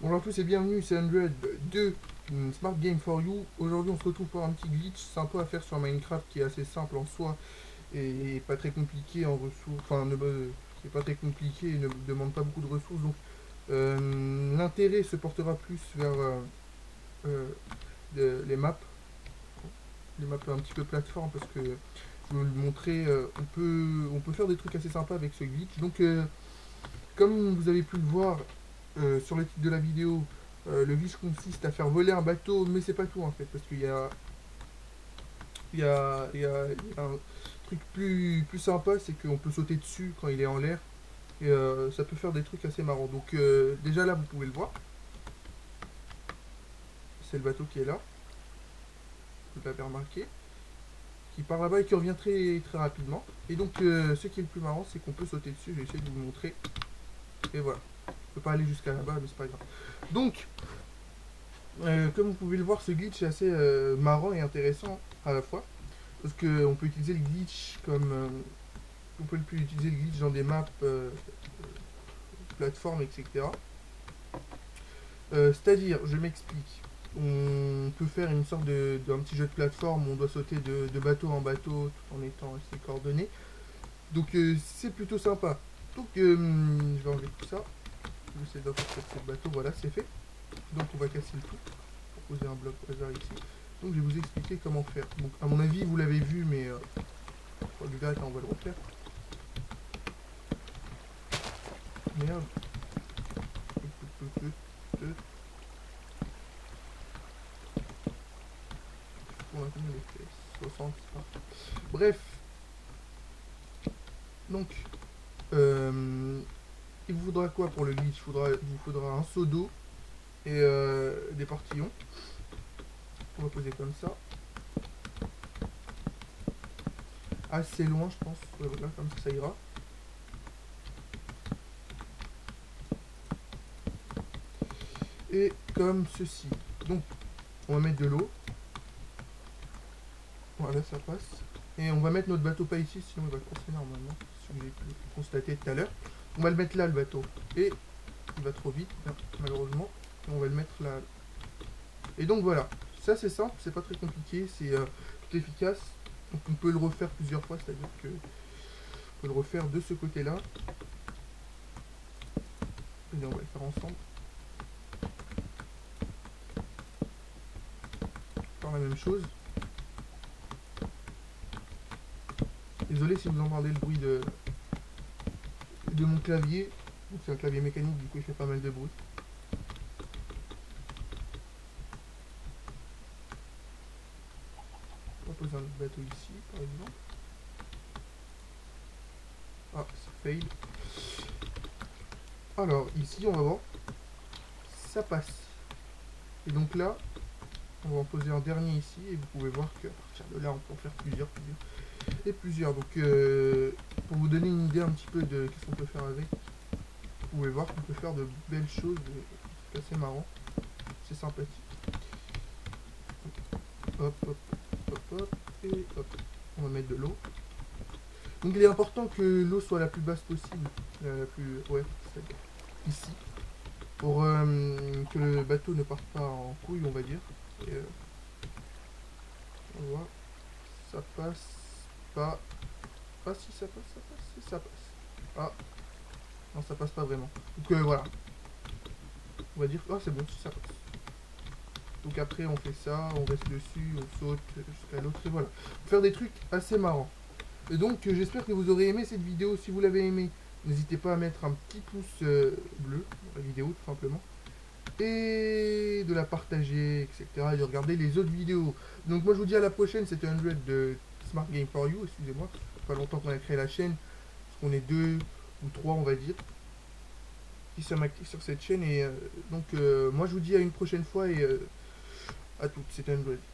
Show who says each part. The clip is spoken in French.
Speaker 1: Bonjour à tous et bienvenue, c'est Android de Smart Game for You. Aujourd'hui on se retrouve pour un petit glitch sympa à faire sur Minecraft qui est assez simple en soi et pas très compliqué en ressources. Enfin, c'est pas très compliqué et ne demande pas beaucoup de ressources. Donc l'intérêt se portera plus vers euh, les maps un petit peu plateforme parce que je vais vous le montrer. On peut faire des trucs assez sympas avec ce glitch. Donc comme vous avez pu le voir sur le titre de la vidéo, le glitch consiste à faire voler un bateau, mais c'est pas tout en fait, parce qu'il y a, il y a un truc plus sympa, c'est qu'on peut sauter dessus quand il est en l'air, et ça peut faire des trucs assez marrants. Donc déjà là, vous pouvez le voir, c'est le bateau qui est là, vous l'avez remarqué, qui part là-bas et qui revient très rapidement. Et donc ce qui est le plus marrant, c'est qu'on peut sauter dessus, je vais essayer de vous le montrer, et voilà. On peut pas aller jusqu'à là-bas, mais c'est pas grave. Donc, comme vous pouvez le voir, ce glitch est assez marrant et intéressant à la fois. Parce qu'on peut utiliser le glitch comme. On peut utiliser le glitch dans des maps, plateformes, etc. C'est-à-dire, je m'explique. On peut faire une sorte d'un petit jeu de plateforme où on doit sauter de bateau en bateau tout en étant assez coordonné. Donc c'est plutôt sympa. Donc je vais enlever tout ça. Je vais essayer d'enlever ce bateau, voilà, c'est fait. Donc on va casser le tout. Pour poser un bloc au hasard ici. Donc je vais vous expliquer comment faire. Donc à mon avis vous l'avez vu mais du gars, on va le refaire. Merde. On a combien de pièces 60. Bref. Donc il vous faudra quoi pour le glitch? Il vous faudra un seau d'eau et des portillons. On va poser comme ça. Assez loin je pense. Voilà, comme ça ira. Et comme ceci. Donc on va mettre de l'eau. Voilà, ça passe. Et on va mettre notre bateau pas ici, sinon il va coincer normalement. Ce que j'ai pu constater tout à l'heure. On va le mettre là, le bateau. Et il va trop vite, malheureusement. Et on va le mettre là. Et donc voilà. Ça c'est simple, c'est pas très compliqué, c'est tout efficace. Donc on peut le refaire plusieurs fois, c'est-à-dire que on peut le refaire de ce côté-là. Et on va le faire ensemble. Faire la même chose. Désolé si vous entendez le bruit de mon clavier. C'est un clavier mécanique, du coup il fait pas mal de bruit. On va poser un autre bateau ici, par exemple. Ah, c'est fail. Alors, ici, on va voir. Ça passe. Et donc là, on va en poser un dernier ici. Et vous pouvez voir qu'à partir de là, on peut en faire plusieurs. Et plusieurs. Donc, pour vous donner une idée un petit peu de qu'est-ce qu'on peut faire avec, vous pouvez voir qu'on peut faire de belles choses. C'est assez marrant. C'est sympathique. Hop, hop, hop, hop. Et hop. On va mettre de l'eau. Donc il est important que l'eau soit la plus basse possible. La plus. Ouais, c'est-à-dire ici. Pour que le bateau ne parte pas en couille, on va dire. Et, on voit. Ça passe pas. Ah si, ça passe, si, ça passe. Ah. Non, ça passe pas vraiment. Donc voilà. On va dire. Ah, c'est bon, si ça passe. Donc après, on fait ça, on reste dessus, on saute jusqu'à l'autre. Et voilà. Faut faire des trucs assez marrants. Et donc, j'espère que vous aurez aimé cette vidéo. Si vous l'avez aimé, n'hésitez pas à mettre un petit pouce bleu dans la vidéo, tout simplement. Et de la partager, etc. Et de regarder les autres vidéos. Donc moi, je vous dis à la prochaine. C'était Android de Smart Game for You. Excusez-moi, ça fait pas longtemps qu'on a créé la chaîne. Parce qu'on est 2 ou 3, on va dire, qui sommes actifs sur cette chaîne. Et donc, moi, je vous dis à une prochaine fois. Et à toutes. C'était Android.